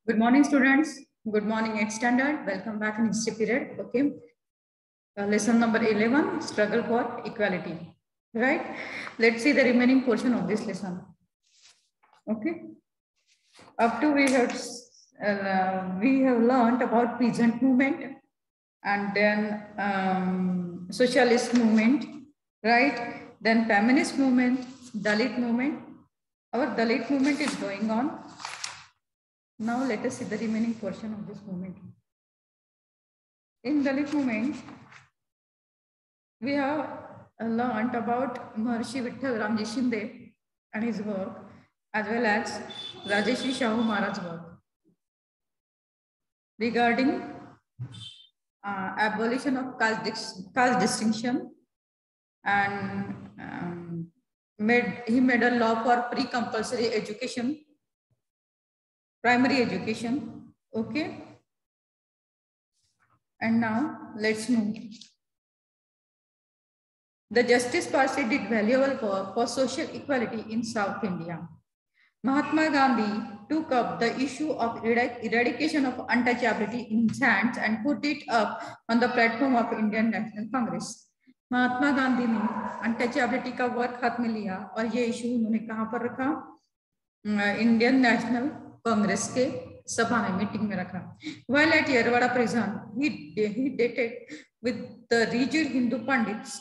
Good morning, students. Good morning, 8th standard. Welcome back in history period. Okay. Lesson number 11, struggle for equality. Right. Let's see the remaining portion of this lesson. Okay. Up to we have learned about peasant movement and then socialist movement, right? Then feminist movement, Dalit movement. Our Dalit movement is going on. Now let us see the remaining portion of this movement. In Dalit movement, we have learned about Maharshi Vitthal Ramji Shinde and his work, as well as Rajeshri Shahu Maharaj's work regarding abolition of caste distinction, and he made a law for pre-compulsory education, primary education. Okay. And now let's move. The Justice Party did valuable work for social equality in South India. Mahatma Gandhi took up the issue of eradication of untouchability in his hands and put it up on the platform of Indian National Congress. Mahatma Gandhi ने untouchability का work हाथ में लिया और ये issue उन्होंने कहाँ पर रखा? इंडियन नेशनल कांग्रेस के सभा में, मीटिंग में रखा. While at Yerwada prison, he debated with the rigid Hindu Pandits,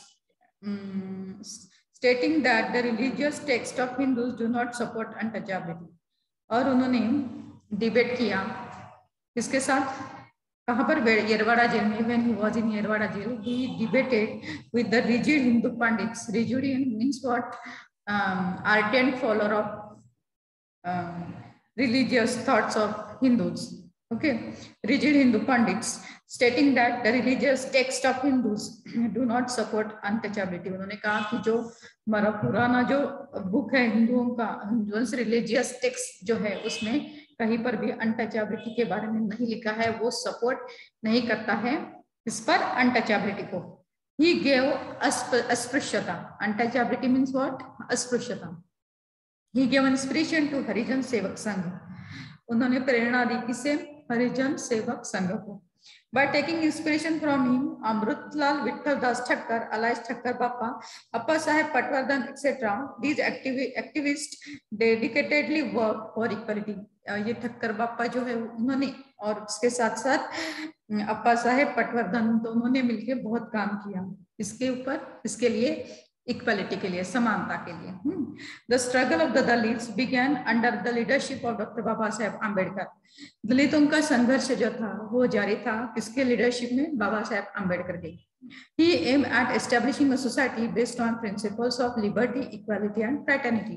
stating that the religious text of Hindus do not support untouchability. और उन्होंने डिबेट किया किसके साथ? कहाँ पर? येरवाड़ा जेल में. When he was in Yerwada jail, he debated with the rigid Hindu Pandits. Rigid means what? Ardent follower of religious thoughts of Hindus. Okay, rigid Hindu Pandits, stating that the religious text of Hindus do not support untouchability. उन्होंने कहा कि जो हमारा पुराना जो book है हिंदुओं का, हिंदुओं रिलीजियस टेक्स्ट जो है उसमें कहीं पर भी अनटचेबिलिटी के बारे में नहीं लिखा है, वो सपोर्ट नहीं करता है इस पर अनटचेबिलिटी को. He gave अस्पृश्यता. Untouchability means what? अस्पृश्यता. He gave inspiration to Harijan Sevak Sangh. उन्होंने प्रेरणा दी किसे? हरिजन सेवक संघ को. By taking inspiration from him, Amrutlal Vitthal Das Thakkar, alias Thakkar Bappa, Appa Saheb Patwardhan, etc., these activists dedicatedly work for equality. ये ठक्कर बापा जो है उन्होंने और उसके साथ साथ अप्पा साहेब पटवर्धन, तो उन्होंने मिलकर बहुत काम किया इसके ऊपर, इसके लिए, इक्वालिटी के लिए, समानता के लिए. The struggle of the Dalits began under the leadership of Dr. बाबा साहेब आम्बेडकर. दलितों का संघर्ष जो था वो जारी था किसके लीडरशिप में? बाबा साहेब आम्बेडकर के. He aimed at establishing a society based on principles of liberty, equality and fraternity.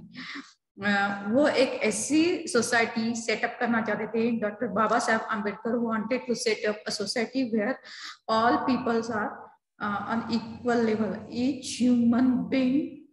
वो एक ऐसी सोसाइटी सेटअप करना चाहते थे. Doctor Baba Saheb Ambedkar wanted to set up a society where all peoples are on equal level. Each human being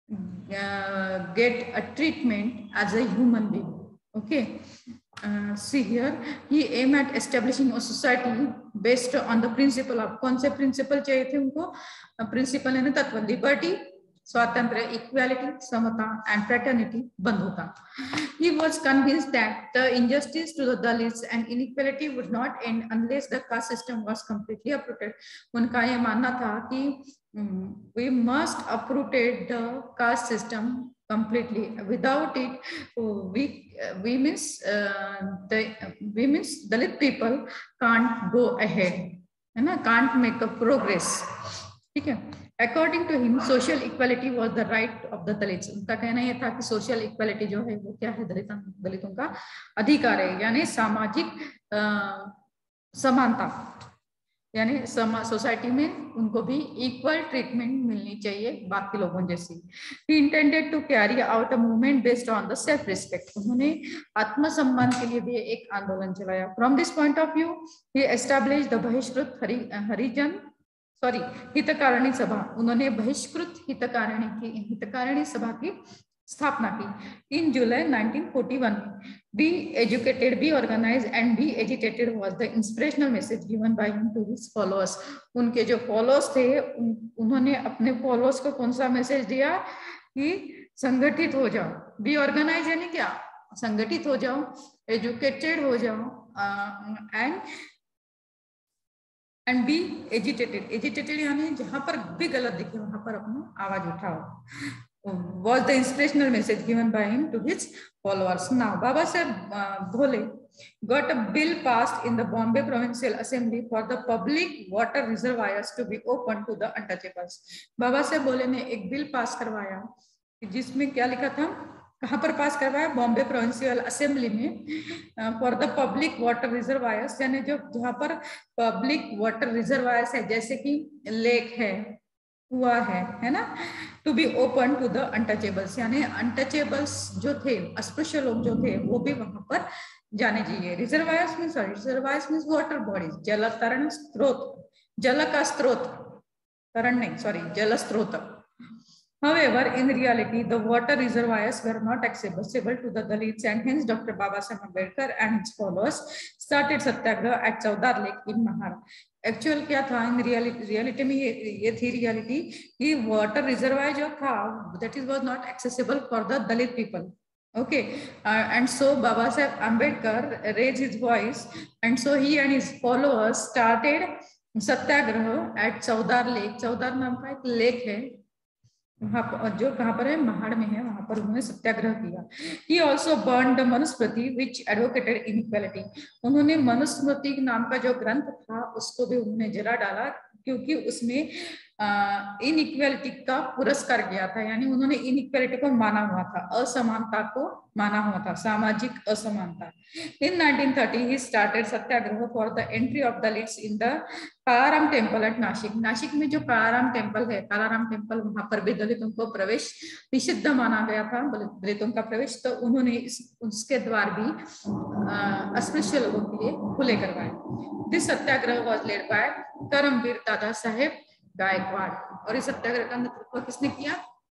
get a treatment as a human being. Okay. See here, he aimed at establishing a society based on the principle of, कौन से principle चाहिए थे उनको? Principle है ना तत्व, liberty, स्वातंत्र्य, equality, Samta and fraternity, बंधुता. He was convinced that the injustice to the Dalits and inequality would not end unless the caste system was completely uprooted. उनका ये मानना था कि we must uproot the caste system completely. Without it, we means Dalit people can't go ahead, है ना, can't make a progress. ठीक है. According to him, social equality was the right of the Dalits. उनका कहना यह था कि social equality जो है वो क्या है? दलितों का अधिकार है, यानी सामाजिक समानता, यानी सोसाइटी में उनको भी इक्वल ट्रीटमेंट मिलनी चाहिए बाकी लोगों जैसी. He intended to carry out a movement based on the self respect. उन्होंने आत्मसम्मान के लिए भी एक आंदोलन चलाया. From this point of view, he established the बहिष्कृत हितकारिणी सभा. उन्होंने बहिष्कृत हितकारिणी सभा की स्थापना की इन जुलाई 1941. Be organized and be agitated was the inspirational message given by him to his followers. उनके जो फॉलोअर्स थे उन्होंने अपने फॉलोअर्स को कौन सा मैसेज दिया? कि संगठित हो जाओ. बी ऑर्गेनाइज यानी क्या? संगठित हो जाओ, एजुकेटेड हो जाओ, एंड बी एजिटेटेड। एजिटेटेड यानी जहां पर भी गलत दिखे वहां पर अपना आवाज उठाओ। was the inspirational message given by him to his followers. Now Baba Saheb Bhole got a bill passed in the Bombay Provincial Assembly for the public water reservoirs to be open to the untouchables. बाबा साहब भोले ने एक bill pass करवाया जिसमें क्या लिखा था, कहाँ पर पास करवाया, बॉम्बे प्रोविंशियल असेंबली में, for the public water reservoirs, यानी जो जहाँ पर पब्लिक वाटर रिजर्वायर्स है जैसे कि लेक है, कुआ है ना, to be open to the untouchables, यानी अनटचेबल्स जो थे, अस्पृश्य लोग जो थे वो भी वहां पर जाने चाहिए। रिजर्वायर्स मीन्स वाटर बॉडीज, जल तरण स्रोत, जल का स्रोत, तरण नहीं सॉरी, जल स्रोत। However, in reality, the water reservoirs were not accessible to the Dalits, and hence Dr. Baba Saheb Ambedkar and his followers started satyagraha at Chaudhar Lake in Maharashtra. Actual क्या था इन रियलिटी में, ये थी reality कि water reservoir जो था that is was not accessible for the Dalit people. Okay, and so Baba Saheb Ambedkar raised his voice, and so he and his followers started satyagraha at Chaudhar Lake. Chaudhar नाम का एक lake है वहां जो कहां पर है, महाड़ में है, वहां पर उन्होंने सत्याग्रह किया. He also burned the Manusmriti which advocated inequality. उन्होंने मनुस्मृति नाम का जो ग्रंथ था उसको भी उन्होंने जला डाला क्योंकि उसमें इनइक्वालिटी का पुरस्कार किया था, यानी उन्होंने इनइक्वालिटी को माना हुआ था, असमानता को माना हुआ था, सामाजिक असमानता. In 1930 he started satyagraha for the entry of Dalits in the Kalaram temple at Nashik. Nashik में जो कालाराम टेम्पल है, कालाराम टेम्पल, वहां पर भी दलितों को प्रवेश निषिद्ध माना गया था, दलितों का प्रवेश, तो उन्होंने उसके द्वार भी अस्पृश्य लोगों के लिए खुले करवाए. This satyagraha was led by Karmaveer Dada Saheb Gaekwad. और इस सत्याग्रह का नेतृत्व किसने किया?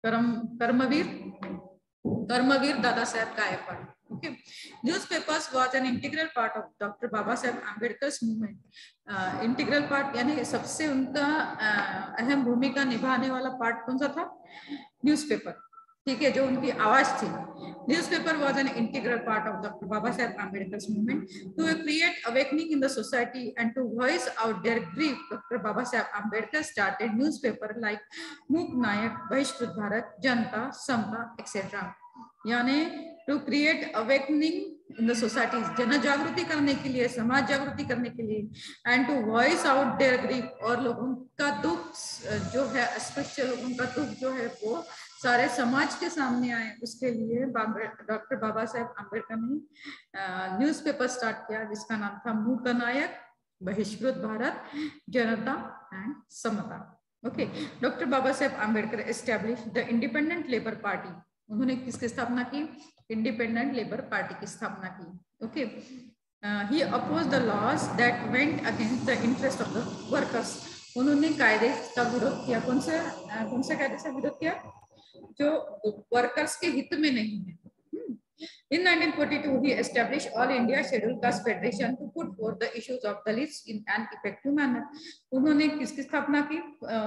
Karmaveer Dada Saheb Gaikwad. Okay, newspapers was an integral part of Dr. Baba Saheb Ambedkar's movement. Integral part यानी सबसे उनका अहम भूमिका निभाने वाला पार्ट कौन सा था? न्यूज़पेपर. ठीक है, जो उनकी आवाज थी. Newspaper was an integral part of doctor Baba Saheb Ambedkar's movement to create awakening in the society and to voice out their grief. Doctor Baba Saheb Ambedkar started newspaper like Mook Nayak, Bahishkrit Bharat, Janata, Samata etcetera. यानी to create awakening in the societies, जन जागृति करने के लिए, समाज जागृति करने के लिए, and to voice out their grief, और लोगों का दुख जो है, अस्पृश्य लोगों का दुख जो है वो सारे समाज के सामने आए, उसके लिए डॉक्टर बाबा साहेब आम्बेडकर ने न्यूज़पेपर स्टार्ट किया जिसका नाम था मूक Nayak, Bahishkrit Bharat, Janata and Samata. Okay, doctor Baba Saheb Ambedkar establish the independent labour party. उन्होंने किसकी स्थापना की? इंडिपेंडेंट लेबर पार्टी की स्थापना की. Okay, he oppose the laws that went against the interest of the workers. उन्होंने कायदे का विरोध किया. कौन से कायदे से विरोध किया? जो वर्कर्स के हित में नहीं है. In 1942, he established All India Scheduled Caste Federation to put forth the issues of Dalits in an effective manner. उन्होंने किसकी स्थापना की?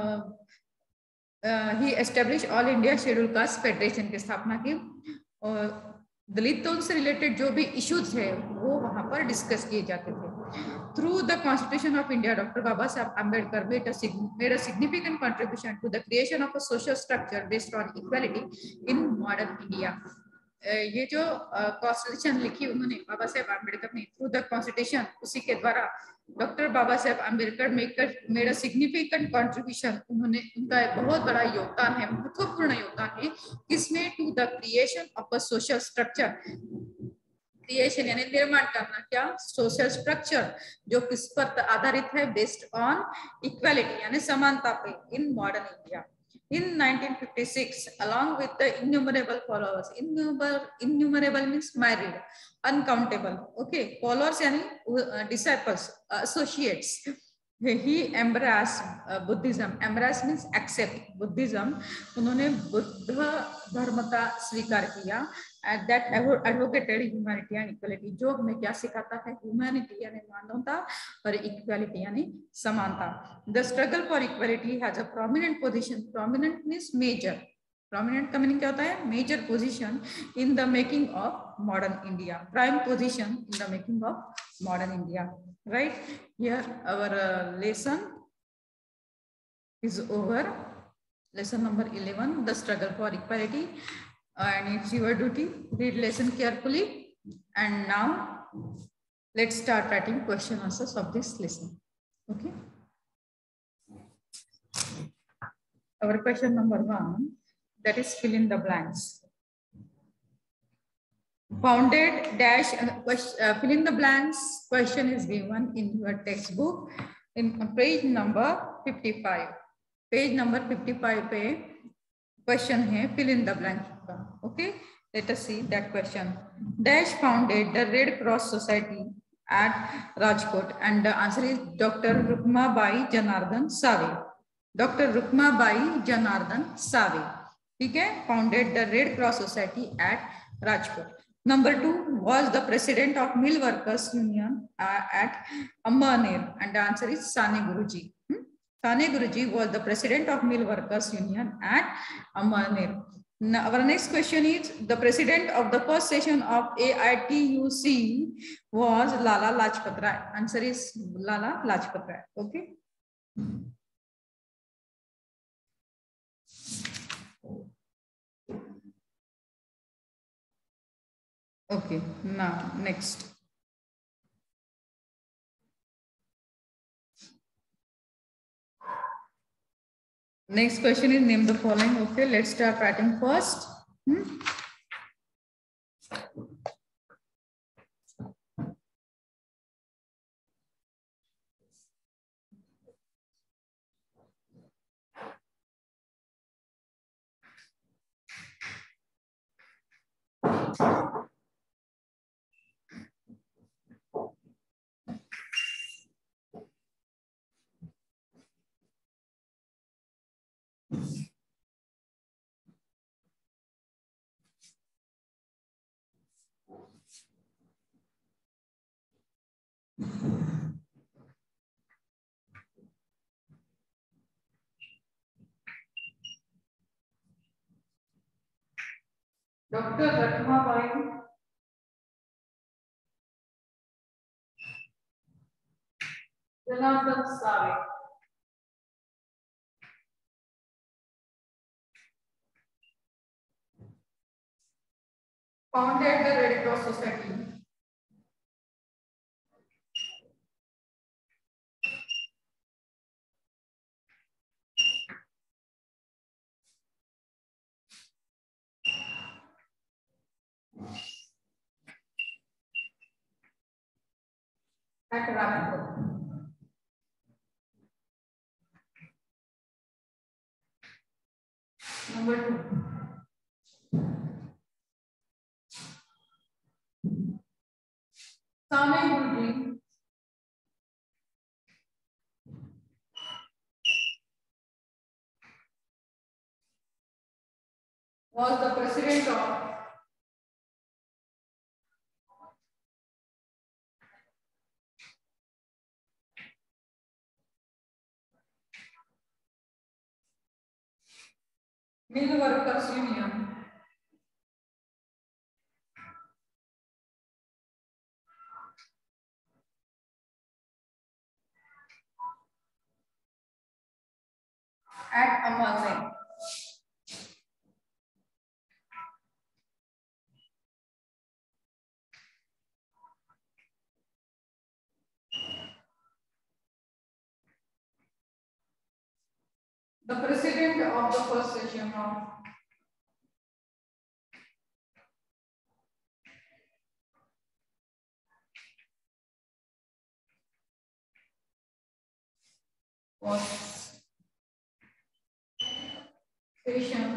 He establish all India schedule caste federation की स्थापना की, और दलितों से रिलेटेड जो भी इश्यूज है वो वहां पर डिस्कस किए जाते थे. Through the constitution of India, doctor Baba Sahab Ambedkar made a significant contribution to the creation of a social structure based on equality in modern India. ये जो कॉन्स्टिट्यूशन लिखी उन्होंने बाबा साहेब आम्बेडकर ने, थ्रू द कॉन्स्टिट्यूशन, उसी के द्वारा doctor Baba Saheb Ambedkar made a significant contribution. उन्होंने, उनका एक बहुत बड़ा योगदान है, महत्वपूर्ण योगदान है किसमें? To the creation of a social structure. Creation यानी निर्माण करना, क्या? सोशल स्ट्रक्चर जो किस पर आधारित है? बेस्ड ऑन इक्वालिटी यानी समानता पे, in modern India. In 1956, along with the innumerable followers, innumerable means myriad, uncountable. Okay, followers yani disciples, associates. He embraced Buddhism. Embrace means accept Buddhism. उन्होंने बुद्ध धर्म का स्वीकार किया. That advocated humanity and equality. जो हमें क्या सिखाता है? Humanity यानी मानवता और equality यानी समानता. The struggle for equality has a prominent position. Prominent means major. Prominent का मीनिंग क्या होता है? Major position in the making of modern India. Prime position in the making of modern India. Right here, our lesson is over. Lesson number 11, the struggle for equality, and it's your duty. Read lesson carefully. And now let's start writing question answers of this lesson. Okay. Our question number 1, that is fill in the blanks. Founded dash fill in the blanks question is given in your textbook in page number 55. Page number 55 पे question है fill in the blank का. Okay, let us see that question. Dash founded the Red Cross Society at Rajkot, and the answer is Dr. Rukmabai Janardhan Save. Dr. Rukmabai Janardhan Save. ठीक है, founded the Red Cross Society at Rajkot. Number 2, was the president of Mill Workers Union at Ambaner, and the answer is Sane Guruji. Sane Guruji was the president of Mill Workers Union at Ambaner. Now, our next question is, the president of the first session of AITUC was Lala Lajpat Rai. Answer is Lala Lajpat Rai. Okay. Okay, now next. Next question is name the following. Okay, let's start writing first. Dr. Rukmabai Janardhan Save. Founded the Red Cross Society. At Rajkot. Number 2. Sane Guruji was the president of Mill Workers Union at Ambaner. The president of the first session of was session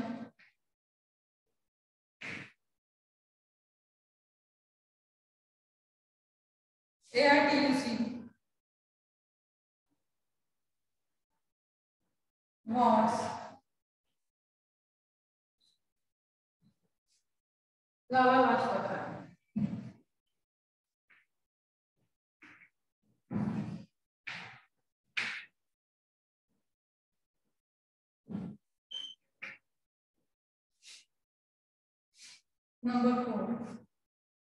AITUC was Lala Lajpat Rai. Number 4.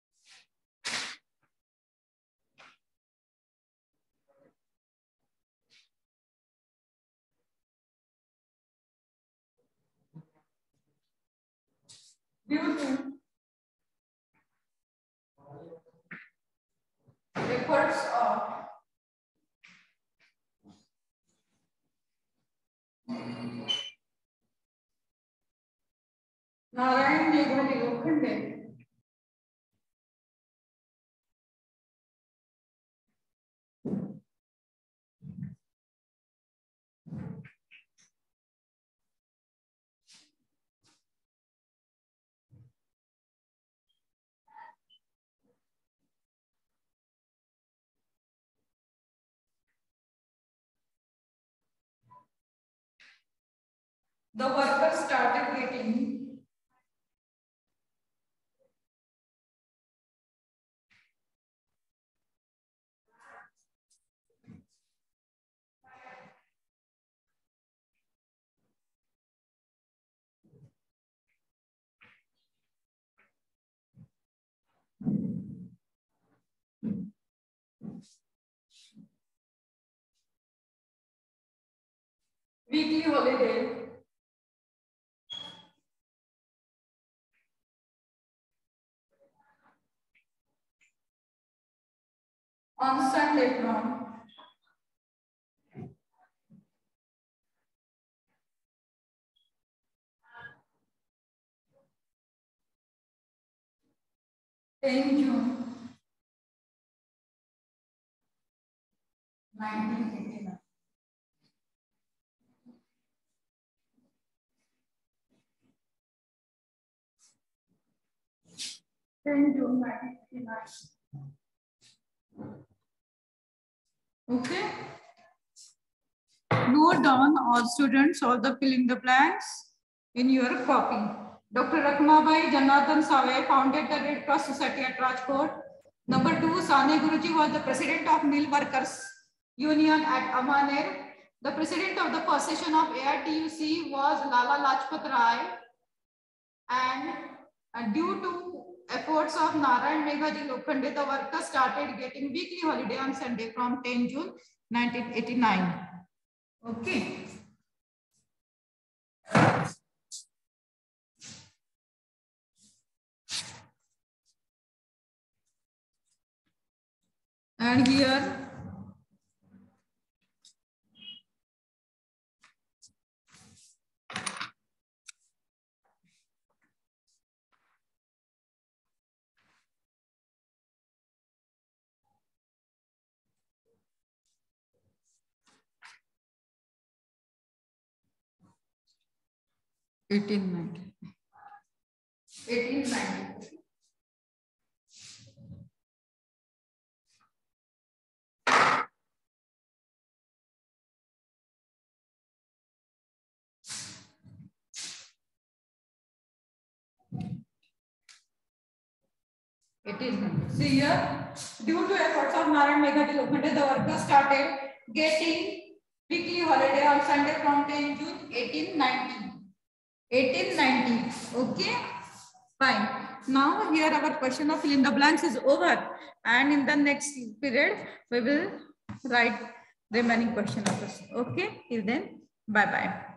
due to efforts of Narayan Meghalaya Lokhande, the workers started getting weekly holiday on Sunday from 10 June 1989. Okay. Note down, all students, all the fill in the blanks in your copy. Dr. Rakhmabai Janardhan Save founded the Red Cross Society at Rajkot. Number 2, Sane Guruji was the president of Mill Workers Union at Amaner. The president of the first session of AITUC was Lala Lajpat Rai. And due to efforts of Narayan Meghalaya Lokhande, the workers started getting weekly holiday on Sunday from 10 June 1989. Okay. And here (1890). See here, due to efforts of Narayan Meghalaya Lokhande, the workers started getting weekly holiday on Sunday from 10 June 1890. Okay, fine. Now here our question of fill in the blanks is over, and in the next period we will write remaining question of us. Okay, till then, bye bye.